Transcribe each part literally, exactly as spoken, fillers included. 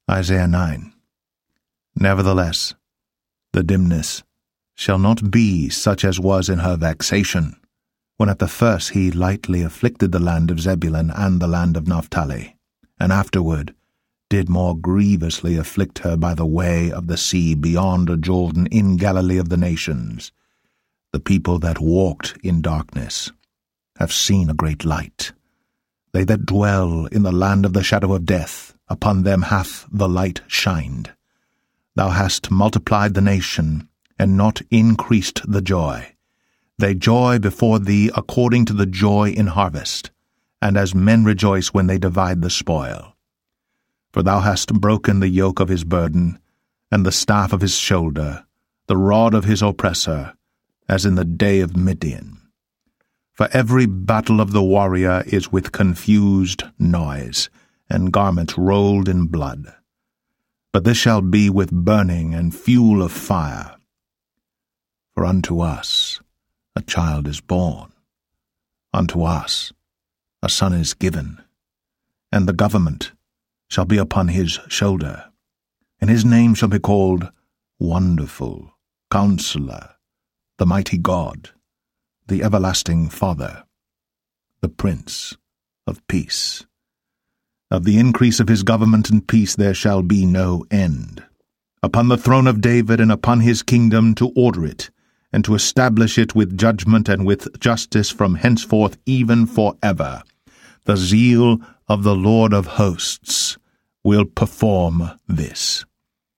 Isaiah nine. Nevertheless, the dimness shall not be such as was in her vexation, when at the first he lightly afflicted the land of Zebulun and the land of Naphtali, and afterward did more grievously afflict her by the way of the sea beyond Jordan in Galilee of the nations. The people that walked in darkness have seen a great light. They that dwell in the land of the shadow of death, upon them hath the light shined. Thou hast multiplied the nation, and not increased the joy. They joy before thee according to the joy in harvest, and as men rejoice when they divide the spoil. For thou hast broken the yoke of his burden, and the staff of his shoulder, the rod of his oppressor, as in the day of Midian. For every battle of the warrior is with confused noise, and garments rolled in blood. But this shall be with burning and fuel of fire. For unto us a child is born, unto us a son is given, and the government shall be upon his shoulder, and his name shall be called Wonderful, Counselor, the Mighty God, the Everlasting Father, the Prince of Peace. Of the increase of his government and peace there shall be no end, upon the throne of David and upon his kingdom, to order it, and to establish it with judgment and with justice from henceforth even for ever. The zeal of the Lord of hosts will perform this.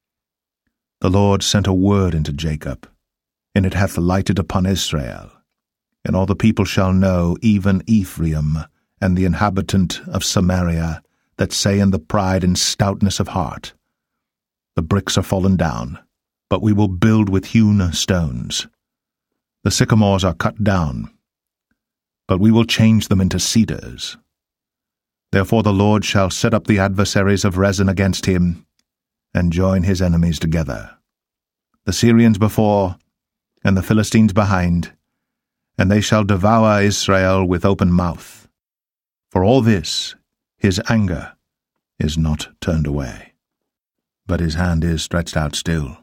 The Lord sent a word into Jacob, and it hath lighted upon Israel. And all the people shall know, even Ephraim, and the inhabitant of Samaria, that say in the pride and stoutness of heart, The bricks are fallen down, but we will build with hewn stones. The sycamores are cut down, but we will change them into cedars. Therefore the Lord shall set up the adversaries of Rezin against him, and join his enemies together, the Syrians before, and the Philistines behind, and they shall devour Israel with open mouth. For all this his anger is not turned away, but his hand is stretched out still.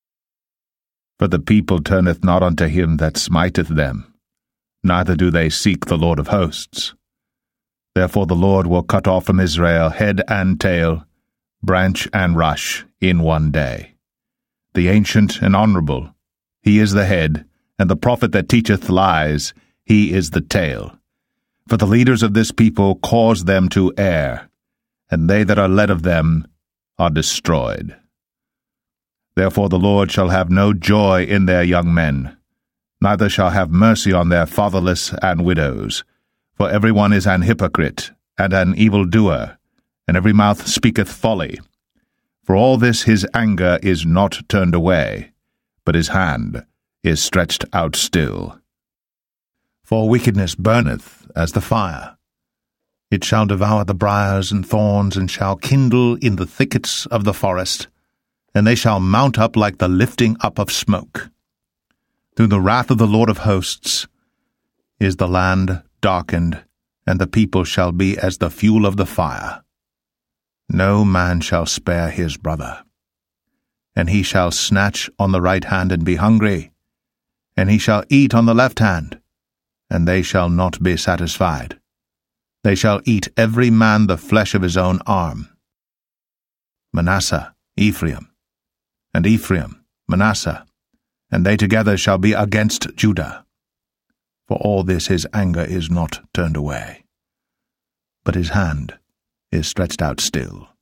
For the people turneth not unto him that smiteth them, neither do they seek the Lord of hosts. Therefore the Lord will cut off from Israel head and tail, branch and rush, in one day. The ancient and honorable, he is the head, and the prophet that teacheth lies, he is the tail. For the leaders of this people cause them to err, and they that are led of them are destroyed. Therefore the Lord shall have no joy in their young men, neither shall have mercy on their fatherless and widows. For every one is an hypocrite, and an evildoer, and every mouth speaketh folly. For all this his anger is not turned away, but his hand is stretched out still. For wickedness burneth as the fire. It shall devour the briars and thorns, and shall kindle in the thickets of the forest, and they shall mount up like the lifting up of smoke. Through the wrath of the Lord of hosts is the land darkened, and the people shall be as the fuel of the fire. No man shall spare his brother. And he shall snatch on the right hand and be hungry, and he shall eat on the left hand, and they shall not be satisfied. They shall eat every man the flesh of his own arm. Manasseh, Ephraim, and Ephraim, Manasseh, and they together shall be against Judah. For all this his anger is not turned away, but his hand is stretched out still.